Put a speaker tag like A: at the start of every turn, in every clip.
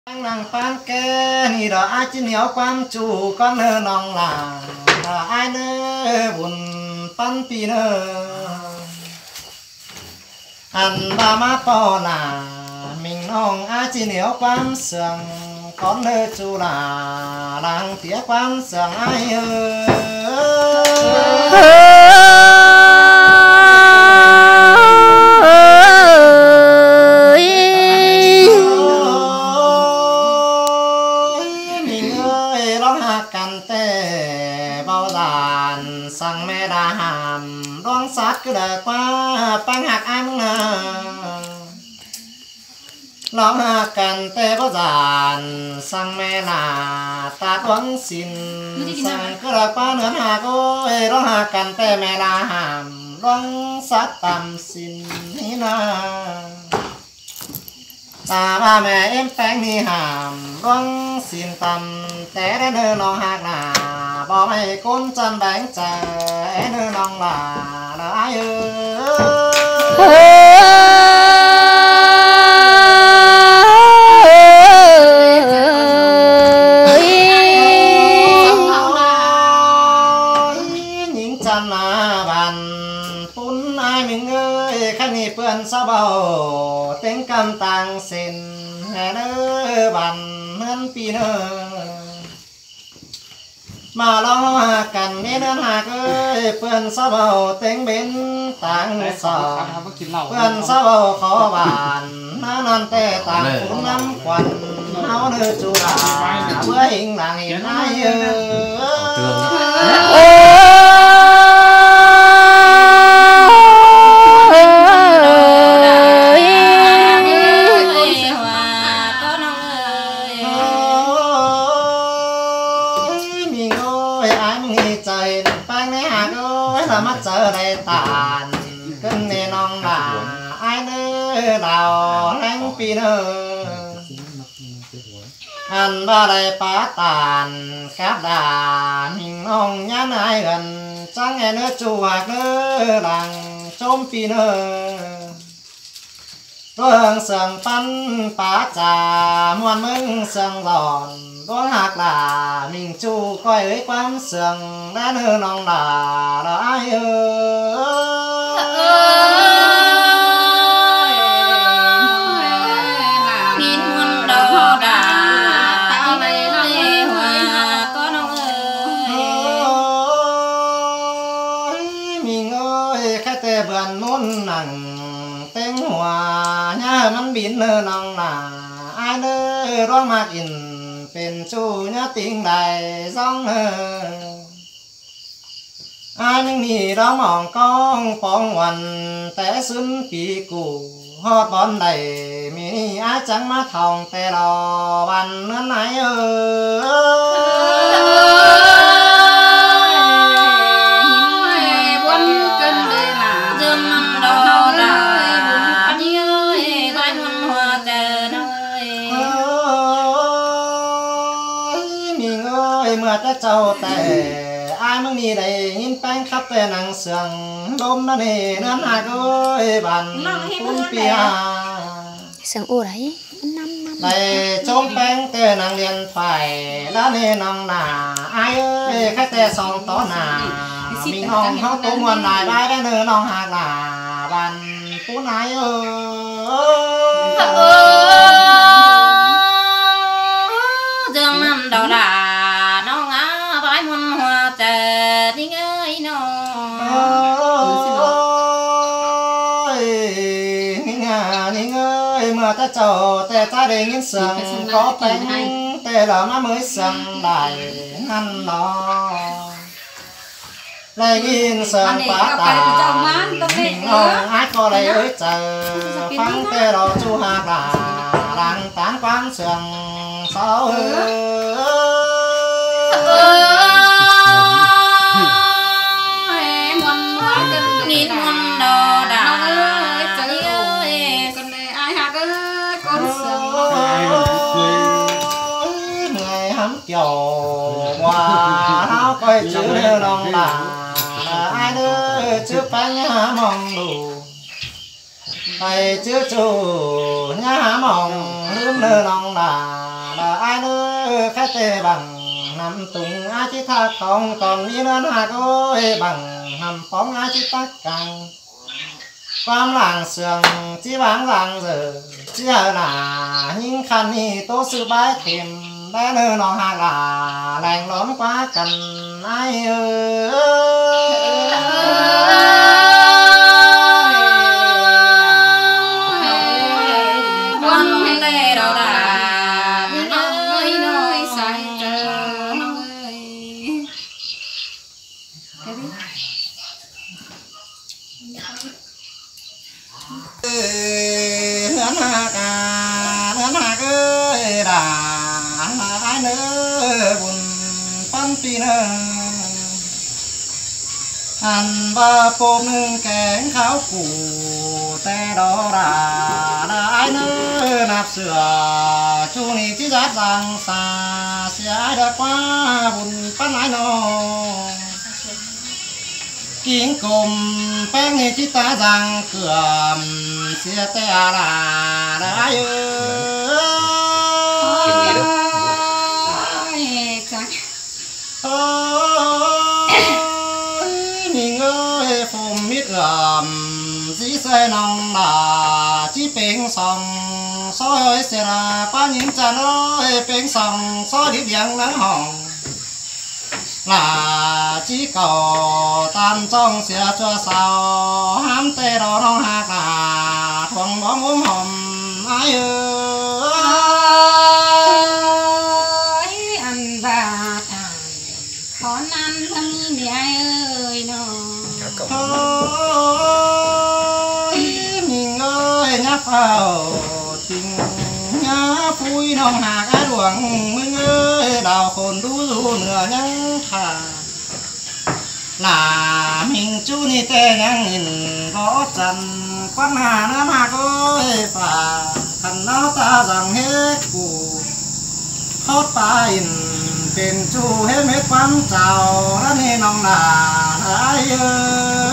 A: nàng phan kê ni đó ai chỉ nhớ quan chủ con nơ nòng là ai nơ buồn pan pi nơ ăn ba má to là mình nòng ai chỉ nhớ quan sườn con nơ chủ là làng tía quan sườn ai sang mẹ đà hàm đoán sát cứ đời qua băng hạt ăn lòng hạ cần tê bao giàn sang mẹ là ta đoán xin sang cứ đời qua nướng hạ ôi đoán hạ cần tê mẹ đà hàm đoán sát tầm xin na ta ba mẹ em phanh đi hàm đoán xin tầm té đến nơi lòng hạt là bỏ mày con chân bánh chè nơi lòng là ai những chân là bàn phun ai mình ơi khách nhị phượng sao bầu tiếng cầm tàng xin hè nơi bàn hơn pi nơi mà lo cần nên đơn hạt ơi phượng sao bầu tiếng bên tàng sò phượng sao bầu khó bàn nó non tê tàng cũng năm quần áo nơi chủ là bữa hình làng hiện ai mắt giờ đây tàn cơn nè non là ai nữa đào lánh pi nơ ăn ba đây phá tàn khát đà mình non nhắn ai gần chẳng nghe nữa chu hoặc nữa làng trôm pi nơ hương sườn pan phá trà muôn mưng sườn giòn có hạt là mình chu coi ấy quán sườn đã nơ non là ai
B: nghìn muôn đồ đà tao này nói hòa có nông
A: mình ơi khách tề vườn môn nặng tiếng hòa nhà mắn biến nơ non là ai nơ đoan mạc inเป็นชูญาติงได้ร้องaiนึงมีร้องมองกองปองวันแต่สุนปีกูฮอดบอนได้มีอาจังมาทองแต่รอวันนั้นไหน
B: วันกันเลยล่ะเดิมมันดอดาอันนี้เอ้ยใครมันหัวแต่น้อย
A: เมื่อจะเจ้าแต่อายมึงนี่ได้ยินแป้งขับแต่หนังเสืองลมนั่นนี่นั่นหากเอ้ยบันปุ่นเปีย
C: sừng ô đấy năm
A: ได้จมแป้งแต่หนังเรียนไฟแล้วนี่น้องหนาอายเอ้ยแค่แต่สองต้นหนามีน้องเขาตัวมวนได้ได้ได้เนื้อน้องหากหนาบันปุ่นอาย
B: dương năm đầu là nó ngã vãi muôn hoa tề đi ơi nó
A: Ninh ơi mưa ta trầu tè ta để nghiến sườn có bánh tè là má mới sườn đại ngăn nó lại nghiến sườn phá tà ngon ái có đây ơi chờ phăng tè đó chu hạt là đang tán quán sườn sao
B: nghìn muôn đồ đà trời ơi con này ai hạt ơi con
A: người hắm kiểu hòa áo coi chữ lòng là ai đưa chữ bánh mong đủ thầy chữ chủ nhá mong hướng nơi lòng là ai nữa khai tê bằng nằm tùng ai chỉ thác không còn như nên hạt ơi bằng nằm phóng ai chỉ tắc càngความหลังเสื่องที่บางหลังเจอเชื่อหนายิ่งคันนี้โตซื้อใบเต็มได้เนื้อน้องหากาแรงล้อมกว่ากันไอ้
B: วันเต้เราด่าน้อยน้อยใส่เจอน้องเอ้ย
A: เนื้อหากาเนื้อหากเอ้ยด่าไอ้เนื้อบุญปั้นปีเนื้อหันว่าโปมหนึ่งแกงข้าวกูแต่ดอด่าได้เนื้อนับเสือชูนี่ที่จัดสังสาเสียดอกว่าบุญปั้นไอ้น้องกิ่งกลมแป้งนี่ที่ตาจังเกือบเสียแต่อะไรได้เออโอ้ยนี่เงยผมมิดสีใส่น้องด่าที่เป็นสองซอยเสียราป้ายิ้มจะน้อยเป็นสองซอยดิบยังนั่งห้องlà chỉ cầu tam trong xia cho sao ham tê đó nó hạt là thuần bóng ốm hòm ai
B: ơi ăn và thằng khó ăn thằng đi ai ơi nó
A: nhìn ơi nhắc vào tình nhá phui nó hạt cái ruộng mưng ơi đào khôn đu du nửa nhang thà là mình chú ni tê nhang nhìn có trần quan hà nó mà ơi và thần nó ta rằng hết cụ hốt ta inเป็นจูเฮ็ดเม็ดความเจ้าแล้วนี่น้องหนาไอ้เอ้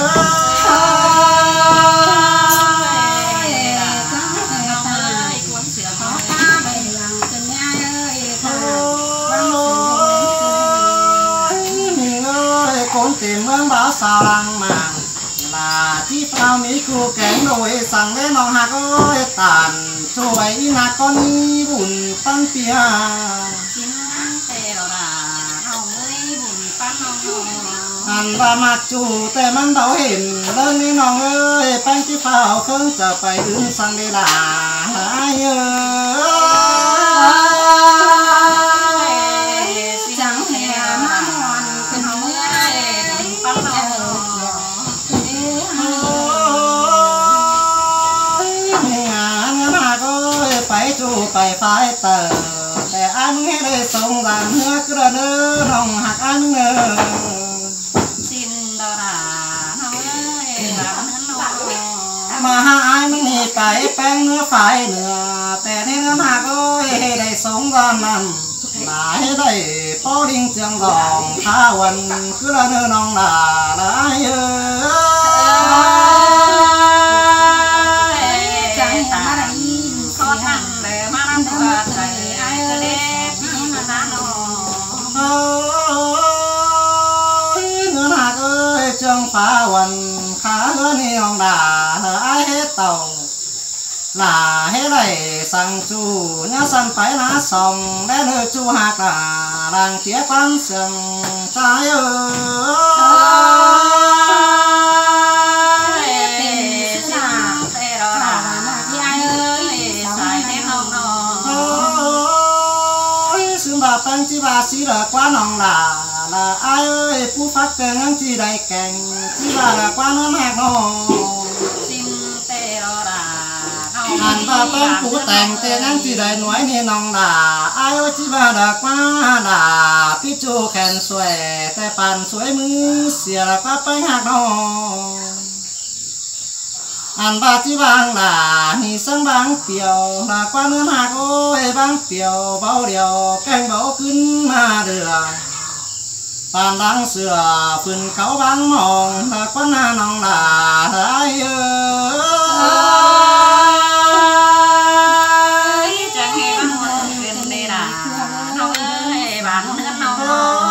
A: tìm ơn báo sao lăng mà là chi phao mỹ khu kén đồi sang đến nòng hạc ơi tàn cho vậy là con buồn tăng pia anh và mặt chủแต่มันเดาเห็นเรื่องนี้น้องเอ้ยแป้งที่เฝ้าเครื่องจะไปดึงสั่งได้ด่าเอ้ย
B: จังแห่มามอนขึ้นเมื่อปังเรา
A: งานมากเอ้ยไปจูไปไฟเตอแต่อันให้ได้ส่งรันเนื้อกระเนื้อน้องหักอันเนื้อมาหาไอ้มึงนี่ไปแป้งเนื้อไฟเนื้อแต่ในเนื้อหากเอ้ยได้สงร้อนนั่นหลายได้ป้อลิงเจียงรองข้าวันคือละเนื้อน้องหลาได้เอ
B: อจังตาได้ขอทันเลยมาทำตัวใจไอ้เล็กน้าน้อง
A: เนื้อหากเอ้ยเจียงฟ้าวันข้าเนื้อนี่น้องหลาไอ้เฮ็ดเต่าlà hết này sang chu nhá san phải lá sòng để nơi chu hạt là đang tía quan sừng trái ơi xương bà tăng chi bà xí là quá nòng là ai ơi phú phát tên ngắn chi đầy cành chi bà là quá nó hạt nòng anh ta tên phụ tèn tên anh chỉ đầy nói nên nòng là ai ơi chỉ bà đã quá là phía chu khen xuềแต่ปั่นสวยมือเสียละก็ไปหักนองอันบาจีบางlàนี่สังบางเปียวlà quáเนื้อหักโอ้ยบางเปียวเบาเดียวแกงเบาขึ้นมาเดือปานดังเสือฝืนเขาบางมองlà quáหน้านองlàได้
B: จังให้บ้านเมืองเป็นเดรากันเนาะ